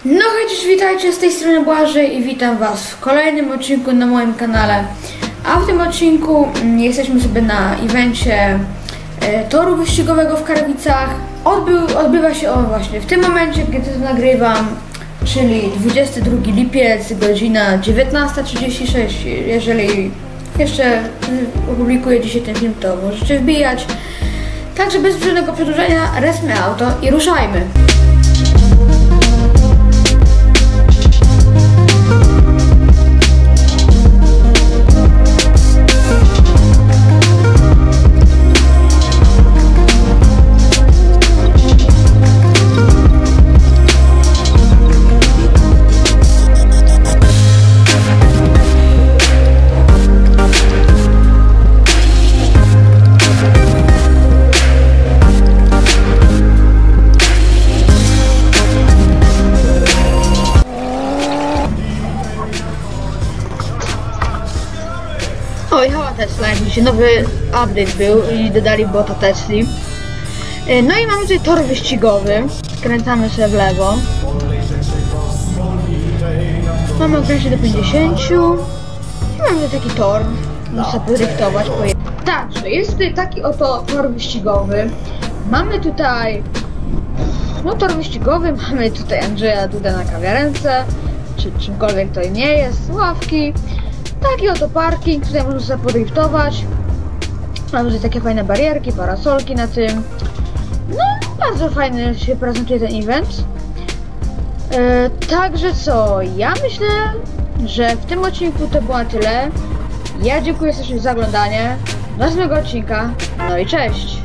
No cześć, witajcie, z tej strony Błażej i witam was w kolejnym odcinku na moim kanale. A w tym odcinku jesteśmy sobie na evencie toru wyścigowego w Karwicach. Odbywa się on właśnie w tym momencie, kiedy to nagrywam, czyli 22 lipiec, godzina 19:36. Jeżeli jeszcze opublikuję dzisiaj ten film, to możecie wbijać. Także bez żadnego przedłużenia, resmy auto i ruszajmy! O, jechała Tesla, jak widzicie, nowy update był i dodali bota Tesli. No i mamy tutaj tor wyścigowy, skręcamy sobie w lewo. Mamy ograniczenie do 50 i mamy tutaj taki tor, można sobie podriftować. Także jest tutaj taki oto tor wyścigowy. Mamy tutaj, no tor wyścigowy, mamy tutaj Andrzeja Dudę na kawiarence, czy czymkolwiek to nie jest, ławki. Taki oto parking, tutaj można sobie podriftować. Mamy tutaj takie fajne barierki, parasolki na tym. No, bardzo fajny się prezentuje ten event. Także co, ja myślę, że w tym odcinku to było na tyle. Ja dziękuję serdecznie za oglądanie. Do następnego odcinka. No i cześć!